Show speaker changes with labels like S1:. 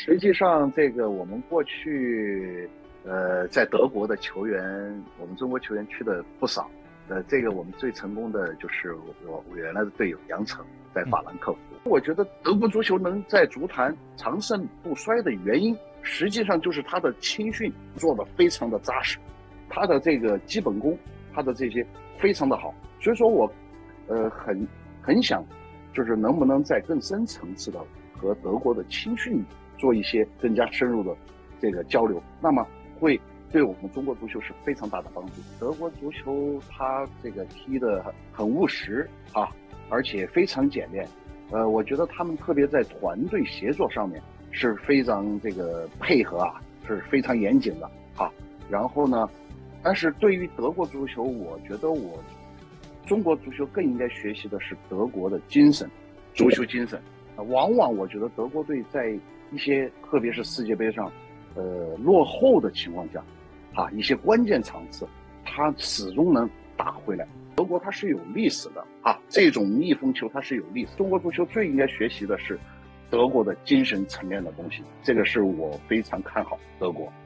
S1: 实际上，这个我们过去，在德国的球员，我们中国球员去的不少。这个我们最成功的就是我原来的队友杨晨在法兰克福。我觉得德国足球能在足坛长盛不衰的原因，实际上就是他的青训做得非常的扎实，他的这个基本功，他的这些非常的好。所以说我，很想，就是能不能在更深层次的和德国的青训做一些更加深入的这个交流，那么会对我们中国足球是非常大的帮助。德国足球它这个踢得很务实啊，而且非常简练。我觉得他们特别在团队协作上面是非常这个配合啊，是非常严谨的啊。然后呢，但是对于德国足球，我觉得中国足球更应该学习的是德国的精神，足球精神。往往我觉得德国队在一些特别是世界杯上，落后的情况下，一些关键场次，他始终能打回来。德国它是有历史的这种逆风球它是有历史。中国足球最应该学习的是德国的精神层面的东西，这个是我非常看好德国。